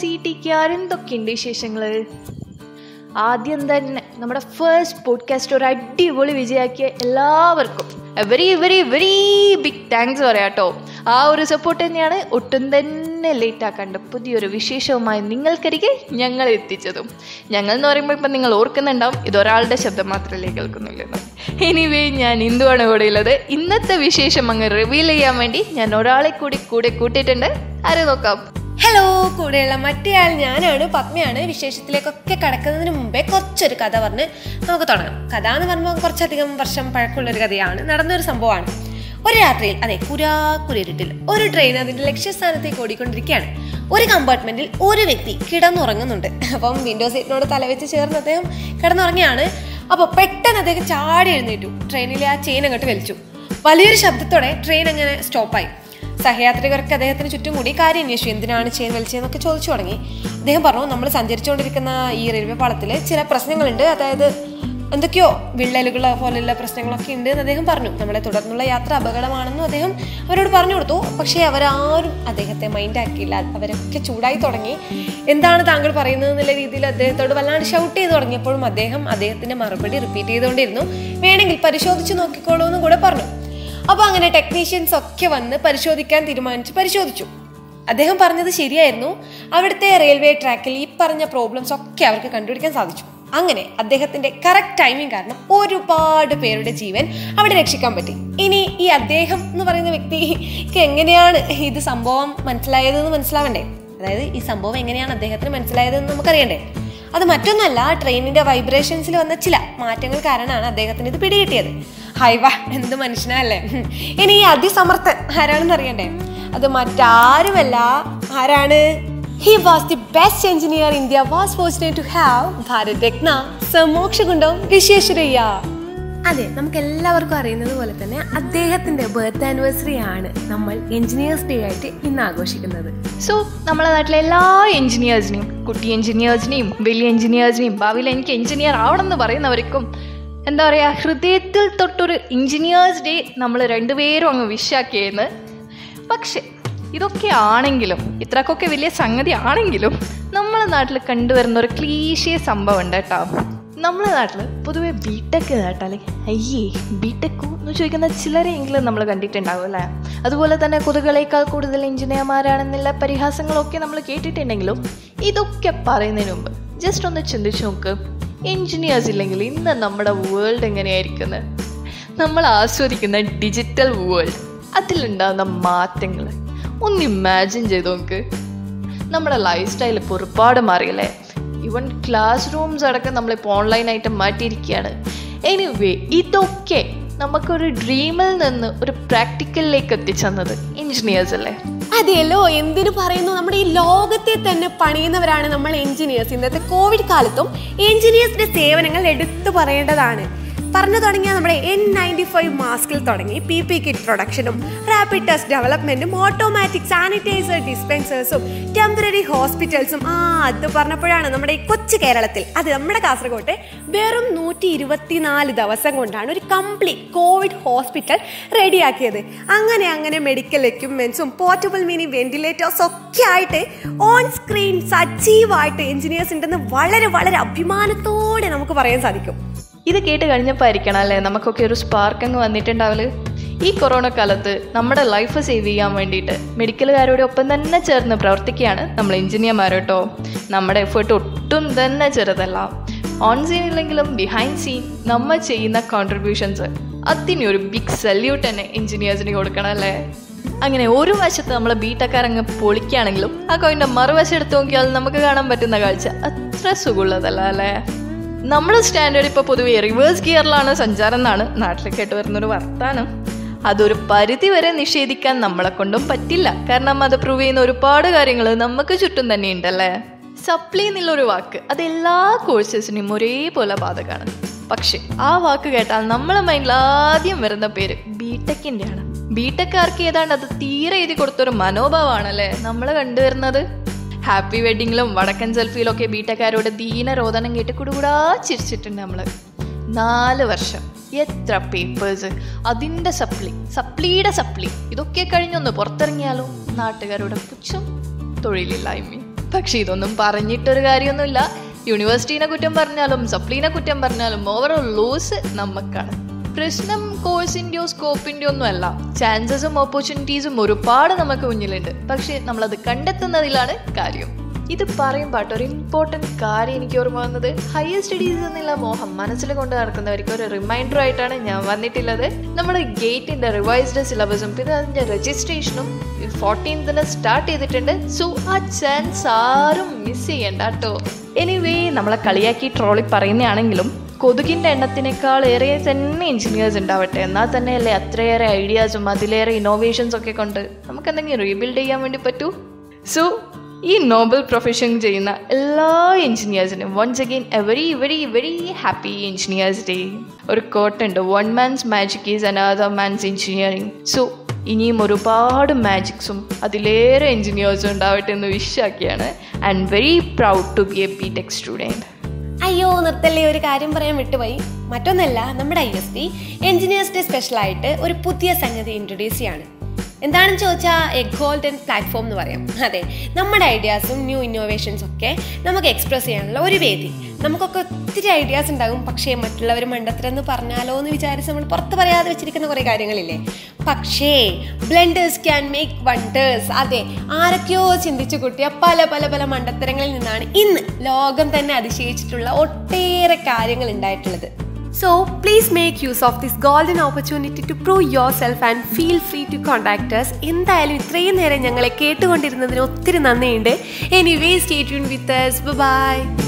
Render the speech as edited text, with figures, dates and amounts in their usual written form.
CTKR എന്തൊക്കെയുണ്ട് വിശേഷങ്ങൾ? ആദ്യം തന്നെ നമ്മുടെ ഫസ്റ്റ് പോഡ്കാസ്റ്റ് ഒരു അടിപൊളി വിജയാക്കിയ എല്ലാവർക്കും very very very big thanks പറയാട്ടോ. ആ ഒരു സപ്പോർട്ട് തന്നെയാണ് ഒട്ടും തന്നെ ലേറ്റ് ആക്കാണ്ട് പുതിയൊരു വിശേഷവുമായി നിങ്ങൾക്കരികെ ഞങ്ങൾ എത്തിച്ചതും. ഞങ്ങൾ എന്ന് പറയുമ്പോൾ ഇപ്പം നിങ്ങൾ ഓർക്കുന്നുണ്ടാവും ഇതൊരാളുടെ ശബ്ദം മാത്രമല്ലേ കേൾക്കുന്നില്ലെന്ന്. എനിവേ, ഞാൻ ഇന്ദുവാണ് കൂടെ ഉള്ളത്. ഇന്നത്തെ വിശേഷം അങ്ങ് റിവീൽ ചെയ്യാൻ വേണ്ടി ഞാൻ ഒരാളെ കൂടെ കൂട്ടിയിട്ടുണ്ട്. ആരെ നോക്കാം? ഹലോ, കൂടെയുള്ള മറ്റേയാൾ ഞാനാണ്, പത്മയാണ്. വിശേഷത്തിലേക്കൊക്കെ കടക്കുന്നതിന് മുമ്പേ കുറച്ചൊരു കഥ പറഞ്ഞ് നമുക്ക് തുടങ്ങാം. കഥ എന്ന് പറയുമ്പോൾ കുറച്ചധികം വർഷം പഴക്കമുള്ളൊരു കഥയാണ്. നടന്നൊരു സംഭവമാണ്. ഒരു രാത്രിയിൽ, അതെ കുരാക്കുരിരുട്ടിൽ, ഒരു ട്രെയിൻ അതിന്റെ ലക്ഷ്യസ്ഥാനത്തേക്ക് ഓടിക്കൊണ്ടിരിക്കുകയാണ്. ഒരു കമ്പാർട്ട്മെന്റിൽ ഒരു വ്യക്തി കിടന്നുറങ്ങുന്നുണ്ട്. അപ്പം വിൻഡോ സീറ്റിനോട് തലവെച്ച് ചേർന്ന് അദ്ദേഹം കിടന്നുറങ്ങിയാണ്. അപ്പോൾ പെട്ടെന്ന് അദ്ദേഹം ചാടി എഴുന്നേറ്റു. ട്രെയിനിലെ ആ ചെയിൻ അങ്ങോട്ട് വലിച്ചു. വലിയൊരു ശബ്ദത്തോടെ ട്രെയിൻ അങ്ങനെ സ്റ്റോപ്പായി. സഹയാത്രികർക്ക് അദ്ദേഹത്തിന് ചുറ്റും കൂടി കാര്യം അന്വേഷിച്ചു. എന്തിനാണ് ചെയിൻ വലിച്ചതെന്നൊക്കെ ചോദിച്ചു തുടങ്ങി. അദ്ദേഹം പറഞ്ഞു, നമ്മൾ സഞ്ചരിച്ചുകൊണ്ടിരിക്കുന്ന ഈ റെയിൽവേ പാളത്തിൽ ചില പ്രശ്നങ്ങളുണ്ട്, അതായത് എന്തൊക്കെയോ വിള്ളലുകൾ പോലെയുള്ള പ്രശ്നങ്ങളൊക്കെ ഉണ്ട് എന്ന് അദ്ദേഹം പറഞ്ഞു. നമ്മളെ തുടർന്നുള്ള യാത്ര അപകടമാണെന്നും അദ്ദേഹം അവരോട് പറഞ്ഞു കൊടുത്തു. പക്ഷേ അവരാരും അദ്ദേഹത്തെ മൈൻഡാക്കിയില്ല. അവരൊക്കെ ചൂടായി തുടങ്ങി. എന്താണ് താങ്കൾ പറയുന്നത് എന്നുള്ള രീതിയിൽ അദ്ദേഹത്തോട് വല്ലാണ്ട് ഷൗട്ട് ചെയ്ത് തുടങ്ങിയപ്പോഴും അദ്ദേഹത്തിന്റെ മറുപടി റിപ്പീറ്റ് ചെയ്തുകൊണ്ടിരുന്നു. വേണമെങ്കിൽ പരിശോധിച്ച് നോക്കിക്കോളൂ എന്നും കൂടെ പറഞ്ഞു. അപ്പോൾ അങ്ങനെ ടെക്നീഷ്യൻസ് ഒക്കെ വന്ന് പരിശോധിച്ചു. അദ്ദേഹം പറഞ്ഞത് ശരിയായിരുന്നു. അവിടുത്തെ റെയിൽവേ ട്രാക്കിൽ ഈ പറഞ്ഞ പ്രോബ്ലംസ് ഒക്കെ അവർക്ക് കണ്ടുപിടിക്കാൻ സാധിച്ചു. അങ്ങനെ അദ്ദേഹത്തിന്റെ കറക്റ്റ് ടൈമിംഗ് കാരണം ഒരുപാട് പേരുടെ ജീവൻ അവിടെ രക്ഷിക്കാൻ പറ്റി. ഇനി ഈ അദ്ദേഹം എന്ന് പറയുന്ന വ്യക്തിക്ക് എങ്ങനെയാണ് ഇത് സംഭവം മനസ്സിലായതെന്ന് മനസ്സിലാവണ്ടേ? അതായത് ഈ സംഭവം എങ്ങനെയാണ് അദ്ദേഹത്തിന് മനസ്സിലായതെന്ന് നമുക്കറിയണ്ടേ? അത് മറ്റൊന്നുമല്ല, ട്രെയിനിന്റെ വൈബ്രേഷൻസിൽ വന്ന ചില മാറ്റങ്ങൾ കാരണമാണ് അദ്ദേഹത്തിന് ഇത് പിടികിട്ടിയത്. ഹൈവ, എന്ത് മനുഷ്യനല്ലേ! ഇനി ഈ അതിസമർത്ഥൻ ആരാണെന്ന് അറിയണ്ടേ? അത് മറ്റാരുമല്ല. ആരാണ്? He was the best engineer India was fortunate to have. Bharat Ratna Sir Mokshaguндam Visvesvaraya. അതെ, നമുക്ക് എല്ലാവർക്കും അറിയുന്നത് പോലെ തന്നെ അദ്ദേഹത്തിന്റെ ബർത്ത് ആനിവേഴ്സറി ആണ് നമ്മൾ എഞ്ചിനീയേഴ്സ് ഡേ ആയിട്ട് ഇന്ന് ആഘോഷിക്കുന്നത്. സോ നമ്മളെ നാട്ടിലെ എല്ലാ എഞ്ചിനീയേഴ്സിനെയും, കുട്ടി എഞ്ചിനീയേഴ്സിനെയും വലിയ എഞ്ചിനീയേഴ്സിനെയും ഭാവിയിൽ എനിക്ക് എഞ്ചിനീയർ ആവണമെന്ന് പറയുന്നവർക്കും എന്താ പറയുക, ഹൃദയത്തിൽ തൊട്ടൊരു എഞ്ചിനീയേഴ്സ് ഡേ നമ്മൾ രണ്ടുപേരും അങ്ങ് വിഷാക്കിയെന്ന്. പക്ഷെ ഇതൊക്കെ ആണെങ്കിലും, ഇത്രക്കൊക്കെ വലിയ സംഗതി ആണെങ്കിലും, നമ്മളെ നാട്ടിൽ കണ്ടുവരുന്ന ഒരു ക്ലീശേ സംഭവം ഉണ്ട് കേട്ടോ. നമ്മളെ നാട്ടിൽ പൊതുവെ ബിടെക് കേട്ടാലേ അയ്യേ ബിടെക്കു എന്ന് ചോദിക്കുന്ന ചിലരെങ്കിലും നമ്മൾ കണ്ടിട്ടുണ്ടാവും അല്ലേ. അതുപോലെ തന്നെ കൊതുകളേക്കാൾ കൂടുതൽ എഞ്ചിനീയർമാരാണെന്നുള്ള പരിഹാസങ്ങളൊക്കെ നമ്മൾ കേട്ടിട്ടുണ്ടെങ്കിലും ഇതൊക്കെ പറയുന്നതിന് മുമ്പ് ജസ്റ്റ് ഒന്ന് ചിന്തിച്ചു നോക്ക്. എഞ്ചിനീയേഴ്സ് ഇല്ലെങ്കിൽ ഇന്ന് നമ്മുടെ വേൾഡ് എങ്ങനെയായിരിക്കുന്നത്? നമ്മൾ ആസ്വദിക്കുന്ന ഡിജിറ്റൽ വേൾഡ്, അതിലുണ്ടാകുന്ന മാറ്റങ്ങൾ ഒന്ന് ഇമാജിൻ ചെയ്ത് നോക്ക്. നമ്മുടെ ലൈഫ് സ്റ്റൈൽ ഇപ്പോൾ ഒരുപാട് മാറിയല്ലേ. ഈവൻ ക്ലാസ് റൂംസ് അടക്കം നമ്മളിപ്പോൾ ഓൺലൈനായിട്ട് മാറ്റിയിരിക്കുകയാണ്. എനിവേ, ഇതൊക്കെ നമുക്കൊരു ഡ്രീമിൽ നിന്ന് ഒരു പ്രാക്ടിക്കലിലേക്ക് എത്തിച്ചെന്നത് എഞ്ചിനീയേഴ്സ് അല്ലേ? അതെയല്ലോ, എന്തിനു പറയുന്നു, നമ്മുടെ ഈ ലോകത്തെ തന്നെ പണിയുന്നവരാണ് നമ്മൾ എഞ്ചിനീയേഴ്സ്. ഇന്നത്തെ കോവിഡ് കാലത്തും എഞ്ചിനീയേഴ്സിന്റെ സേവനങ്ങൾ എടുത്തു പറയേണ്ടതാണ്. പറഞ്ഞു തുടങ്ങിയാൽ നമ്മുടെ N95 മാസ്കിൽ തുടങ്ങി PPE കിറ്റ് പ്രൊഡക്ഷനും റാപ്പിഡ് ടെസ്റ്റ് ഡെവലപ്മെന്റും ഓട്ടോമാറ്റിക് സാനിറ്റൈസർ ഡിസ്പെൻസേഴ്സും ടെമ്പററി ഹോസ്പിറ്റൽസും. അത് പറഞ്ഞപ്പോഴാണ് നമ്മുടെ ഈ കൊച്ചു കേരളത്തിൽ, അത് നമ്മുടെ കാസർഗോട്ടെ, വെറും 124 ദിവസം കൊണ്ടാണ് ഒരു കംപ്ലീറ്റ് കോവിഡ് ഹോസ്പിറ്റൽ റെഡിയാക്കിയത്. അങ്ങനെ മെഡിക്കൽ എക്യുപ്മെന്റ്സും പോർട്ടബിൾ മിനി വെന്റിലേറ്റേഴ്സ് ഒക്കെ ആയിട്ട് ഓൺ സ്ക്രീൻ സജീവമായിട്ട് എഞ്ചിനീയേഴ്സ് ഉണ്ടെന്ന് വളരെ വളരെ അഭിമാനത്തോടെ നമുക്ക് പറയാൻ സാധിക്കും. ഇത് കേട്ട് കഴിഞ്ഞപ്പോൾ ആയിരിക്കണം അല്ലേ നമുക്കൊക്കെ ഒരു സ്പാർക്ക് അങ്ങ് വന്നിട്ടുണ്ടാവല്. ഈ കൊറോണ കാലത്ത് നമ്മുടെ ലൈഫ് സേവ് ചെയ്യാൻ വേണ്ടിയിട്ട് മെഡിക്കലുകാരോട് ഒപ്പം തന്നെ ചേർന്ന് പ്രവർത്തിക്കുകയാണ് നമ്മൾ എഞ്ചിനീയർമാർ കേട്ടോ. നമ്മുടെ എഫേർട്ട് ഒട്ടും തന്നെ ചെറുതല്ല. ഓൺ സീൻ ഇല്ലെങ്കിലും ബിഹൈൻഡ് സീൻ നമ്മൾ ചെയ്യുന്ന കോൺട്രിബ്യൂഷൻസ്, അതിനൊരു ബിഗ് സല്യൂട്ട് തന്നെ എഞ്ചിനീയേഴ്സിന് കൊടുക്കണം അല്ലേ. അങ്ങനെ ഒരു വശത്ത് നമ്മൾ ബിടെക്കാരങ്ങ് പൊളിക്കുകയാണെങ്കിലും ആ കോയിൻ്റെ മറുവശം എടുത്ത് നോക്കിയാൽ നമുക്ക് കാണാൻ പറ്റുന്ന കാഴ്ച അത്ര സുഖമുള്ളതല്ല അല്ലേ. നമ്മുടെ സ്റ്റാൻഡേർഡ് ഇപ്പോൾ പൊതുവെ റിവേഴ്സ് ഗിയറിലാണ് സഞ്ചാരം എന്നാണ് നാട്ടിൽ കേട്ട് വരുന്നൊരു വർത്താനം. അതൊരു പരിധി വരെ നിഷേധിക്കാൻ നമ്മളെ കൊണ്ടും പറ്റില്ല. കാരണം അത് പ്രൂവ് ചെയ്യുന്ന ഒരുപാട് കാര്യങ്ങൾ നമുക്ക് ചുറ്റും തന്നെ ഉണ്ടല്ലേ. സപ്ലി എന്നുള്ളൊരു വാക്ക് അത് എല്ലാ കോഴ്സസിനും ഒരേപോലെ ബാധകമാണ്. പക്ഷെ ആ വാക്ക് കേട്ടാൽ നമ്മളെ മൈൻഡിൽ ആദ്യം വരുന്ന പേര് ബിടെക്കിൻ്റെ ആണ്. ബിടെക്കാർക്ക് ഏതാണ്ട് അത് തീരെ എഴുതി കൊടുത്തൊരു മനോഭാവമാണല്ലേ നമ്മൾ കണ്ടുവരുന്നത്. ഹാപ്പി വെഡിങ്ങിലും വടക്കൻ സെൽഫിയിലൊക്കെ ബിടെക്കാരോട് ദീനരോധനം കേട്ട് കുടുകൂടാ ചിരിച്ചിട്ടുണ്ട് നമ്മൾ. 4 വർഷം, എത്ര പേപ്പേഴ്സ്, അതിൻ്റെ സപ്ലിയുടെ സപ്ലി, ഇതൊക്കെ കഴിഞ്ഞൊന്ന് പുറത്തിറങ്ങിയാലോ നാട്ടുകാരുടെ പുച്ഛം, തൊഴിലില്ലായ്മയും. പക്ഷെ ഇതൊന്നും പറഞ്ഞിട്ടൊരു കാര്യമൊന്നുമില്ല. യൂണിവേഴ്സിറ്റീനെ കുറ്റം പറഞ്ഞാലും സപ്ലീനെ കുറ്റം പറഞ്ഞാലും ഓവറോൾ ലോസ് നമുക്കാണ്. പ്രശ്നം കോഴ്സിൻ്റെയോ സ്കോപ്പിൻ്റെയോ ഒന്നും അല്ല. ചാൻസസും ഓപ്പർച്യൂണിറ്റീസും ഒരുപാട് നമുക്ക് മുന്നിലുണ്ട്. പക്ഷെ നമ്മളത് കണ്ടെത്തുന്നതിലാണ് കാര്യം. ഇത് പറയുമ്പോൾ ഒരു ഇമ്പോർട്ടൻറ്റ് കാര്യം എനിക്ക് ഓർമ്മ വന്നത്, ഹയർ സ്റ്റഡീസ് എന്നുള്ള മോഹം മനസ്സിൽ കൊണ്ട് നടക്കുന്നവർക്ക് ഒരു റിമൈൻഡർ ആയിട്ടാണ് ഞാൻ വന്നിട്ടുള്ളത്. നമ്മുടെ ഗേറ്റിൻ്റെ റിവൈസ്ഡ് സിലബസും പിന്നെ അതിൻ്റെ രജിസ്ട്രേഷനും 14th സ്റ്റാർട്ട് ചെയ്തിട്ടുണ്ട്. സോ ആ ചാൻസ് ആരും മിസ് ചെയ്യണ്ട കേട്ടോ. എനിവേ, നമ്മളെ കളിയാക്കി ട്രോളി പറയുന്നതാണെങ്കിലും കൊതുകിൻ്റെ എണ്ണത്തിനേക്കാൾ ഏറെ തന്നെ എഞ്ചിനീയേഴ്സ് ഉണ്ടാവട്ടെ. എന്നാൽ തന്നെയല്ലേ അത്രയേറെ ഐഡിയാസും അതിലേറെ ഇന്നോവേഷൻസ് ഒക്കെ കൊണ്ട് നമുക്ക് എന്തെങ്കിലും റീബിൽഡ് ചെയ്യാൻ വേണ്ടി പറ്റൂ. സോ ഈ നോബൽ പ്രൊഫഷൻ ചെയ്യുന്ന എല്ലാ എഞ്ചിനീയേഴ്സിനും once again a very very very happy engineers day. ഒരു കോട്ടുണ്ട്, one man's magic is another man's engineering. So ഇനിയും ഒരുപാട് മാജിക്സും അതിലേറെ എഞ്ചിനീയേഴ്സും ഉണ്ടാവട്ടെ എന്ന് വിശ്വാക്കിയാണ്. And very proud to be a BTech student. അയ്യോ നിർത്തല്ലേ, ഒരു കാര്യം പറയാൻ വിട്ടുപോയി. മറ്റൊന്നല്ല, നമ്മുടെ ISD എഞ്ചിനീയേഴ്സ് ഡേ സ്പെഷ്യലായിട്ട് ഒരു പുതിയ സംഗതി ഇൻട്രൊഡ്യൂസ് ചെയ്യാണ്. എന്താണെന്ന് ചോദിച്ചാൽ എ ഗോൾഡൻ പ്ലാറ്റ്ഫോം എന്ന് പറയാം. അതെ, നമ്മുടെ ഐഡിയാസും ന്യൂ ഇന്നോവേഷൻസ് ഒക്കെ നമുക്ക് എക്സ്പ്രസ് ചെയ്യാനുള്ള ഒരു വേദി. നമുക്കൊക്കെ ഒത്തിരി ഐഡിയാസ് ഉണ്ടാകും, പക്ഷേ മറ്റുള്ളവർ മണ്ടത്തരെന്ന് പറഞ്ഞാലോ എന്ന് വിചാരിച്ച് നമ്മൾ പുറത്ത് പറയാതെ വെച്ചിരിക്കുന്ന കുറേ കാര്യങ്ങളില്ലേ. പക്ഷേ ബ്ലെൻഡേഴ്സ് ക്യാൻ മേക്ക് വണ്ടേഴ്സ്. അതെ, ആരൊക്കെയോ ചിന്തിച്ചു കൂട്ടിയ പല പല പല മണ്ടത്തരങ്ങളിൽ നിന്നാണ് ഇന്ന് ലോകം തന്നെ അതിശയിച്ചിട്ടുള്ള ഒട്ടേറെ കാര്യങ്ങൾ ഉണ്ടായിട്ടുള്ളത്. So please make use of this golden opportunity to prove yourself and feel free to contact us. എന്തായാലും ഇത്രയും നേരം ഞങ്ങളെ കേട്ടുകൊണ്ടിരുന്നതിന് ഒത്തിരി നന്ദിയുണ്ട്. Anyway, stay tuned with us. Bye bye.